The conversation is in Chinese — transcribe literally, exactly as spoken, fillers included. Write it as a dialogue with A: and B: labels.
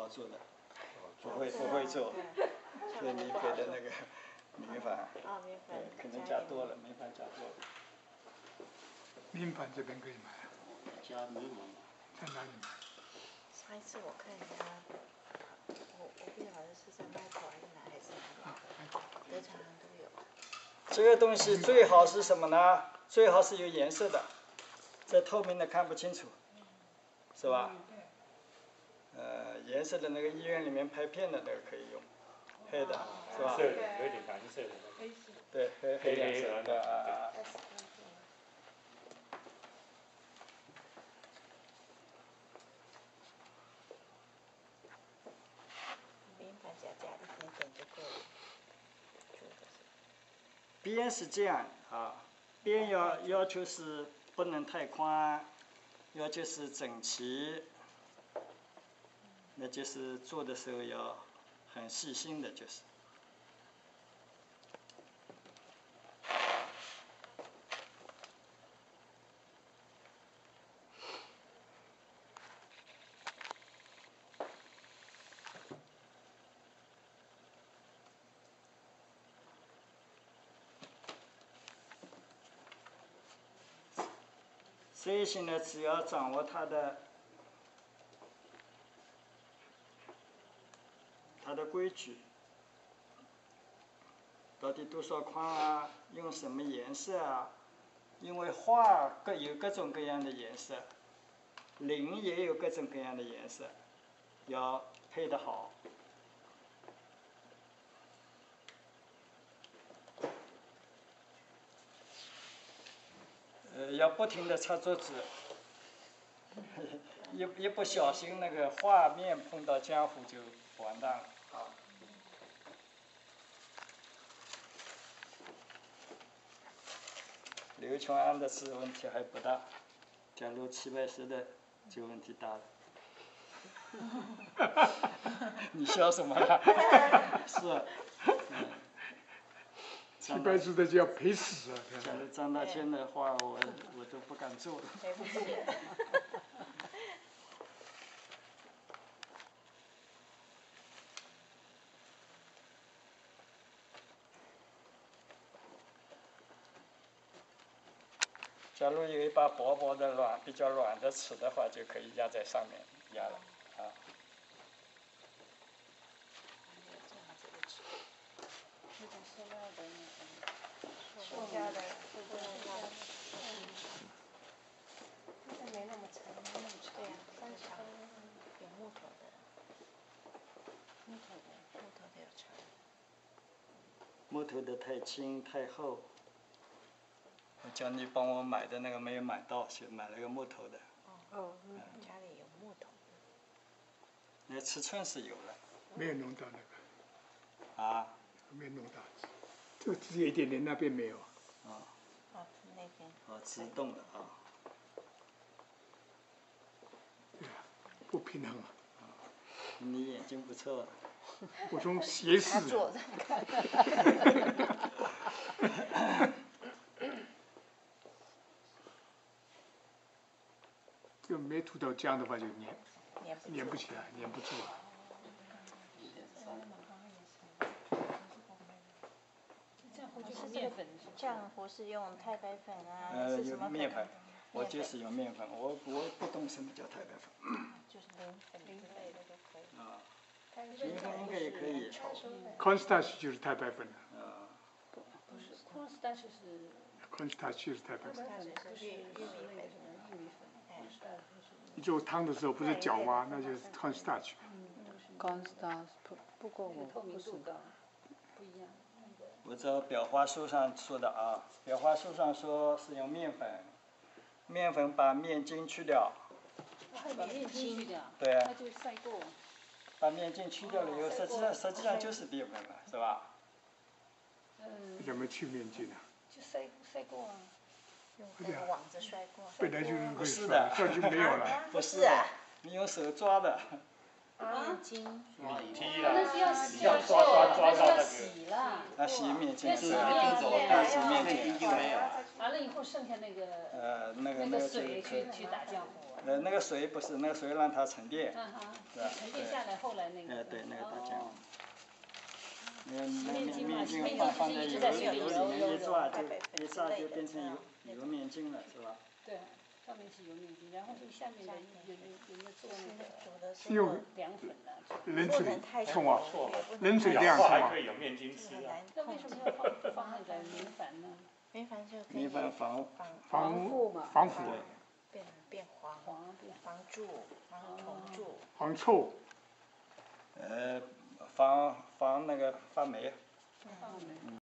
A: 做的，不会不会做，所以你给的那个米粉，对，可能加多了，米粉加多了。
B: 面粉这边可以买啊？
C: 加米粉。
B: 在哪里买？
D: 上一次我看人家，我我不晓得是在麦口还是哪还是哪里，德强都有。
A: 这个东西最好是什么呢？最好是有颜色的，这透明的看不清楚，是吧？呃，颜色的那个医院里面拍片的那个可以用，黑的，是吧？
C: 色的，有点蓝色的。
A: 对，黑黑颜色的啊。
D: 面粉加加一点点就够了。
A: 边是这样啊，边要要求是不能太宽，要求是整齐，那就是做的时候要很细心的，就是。所以现在只要掌握它的它的规矩，到底多少宽啊，用什么颜色啊？因为画各有各种各样的颜色，灵也有各种各样的颜色，要配得好。呃，要不停的擦桌子，一一不小心那个画面碰到浆糊就完蛋了啊。刘琼安的是问题还不大，假如齐白石的就问题大了。你笑什么呀？是。
B: 齐白石的就要赔死啊！
A: 假如张大千的话，我我都不敢做了。
D: 赔不起。
A: 假如有一把薄薄的软、比较软的尺的话，就可以压在上面压了啊。
E: 那种塑料的那种，
D: 塑胶的，塑胶的，
E: 但是没那么沉，没那么长。
D: 对呀，三长，有木头的，
E: 木头的，
D: 木头的有长。
A: 木头的太轻太厚。我叫你帮我买的那个没有买到，就买了个木头的。
D: 哦，嗯，家里有木头。
A: 那尺寸是有了。
B: 没有弄到那个。
A: 啊。
B: 没有弄到，这个只有一点点，那边没有。
A: 啊。
D: 啊，那边。
A: 哦，自动的啊。
B: 对啊，不平衡啊。
A: 你眼睛不错。
B: 我从斜视。
D: 坐着看。
B: 这个没涂到浆的话就粘，
D: 粘
B: 不起来，粘不住啊。
E: 面粉。
D: 浆糊是用太白粉啊，
A: 呃，
D: 是什么粉？
A: 面粉，我就是用面粉，我我不懂什么叫太白粉。
D: 就是零粉之类的就可以。
A: 啊。零粉应该也可以。
B: cornstarch 就是太白粉了。
A: 啊。
E: 不是 cornstarch 是。
B: cornstarch 就是太白粉。
D: 是玉玉米粉。
E: 玉米粉。
B: 你做汤的时候不是搅吗？那就是 cornstarch。
F: cornstarch 不不过我
E: 透明度高，不一样。
A: 我这表花书上说的啊，表花书上说是用面粉，面粉把面筋去掉。
E: 把面筋去掉。
A: 对。
E: 那就晒过。
A: 把面筋去掉了以后，实际上实际上就是面粉了，是吧？
E: 嗯。
B: 怎么去面筋啊？
E: 就晒晒过啊。
D: 用那个网子摔过。
B: 本来就是
A: 不是的，
B: 这就没有了。
A: 不是啊，你用手抓的。
D: 面筋。
C: 踢了。
E: 那是要洗
C: 要抓抓抓到那个。
E: 洗了。
A: 那洗面筋是。
C: 那
A: 洗面筋
C: 就没有。
E: 完了以后剩下那个。
A: 呃，那个
E: 那个水去去打浆糊。
A: 呃，那个水不是那个水让它沉淀，
E: 啊哈，
A: 是吧？
E: 沉淀下来，后来那个。
A: 哎，对，那个大酱。
E: 哦。
A: 那个那个
E: 面筋嘛
A: 面筋
E: 面筋
A: 放放在
E: 就是一直
A: 油油
E: 在水里
A: 里面一抓就
D: 揉
A: 一抓就变成油油面筋了，是吧？
E: 对，上面是油面筋，然后就下面的有有有的做那个
D: 煮的时
B: 用
D: 候
E: 凉粉啊，
B: 冷水
D: 不能太
B: 冲啊，
C: 错嘛，
B: 冷水这样冲啊
C: 氧化还可。以有面筋吃啊。
D: 很难
E: 那为
D: 控制
E: 什么要放放那个明矾呢？
D: 明矾就可以
A: 明矾防
D: 防
B: 防
E: 腐嘛
B: 防腐，
D: 变变黄，
E: 黄变
D: 防蛀，防虫蛀。
B: 防臭。
A: 呃，防防那个发霉。
E: 放没。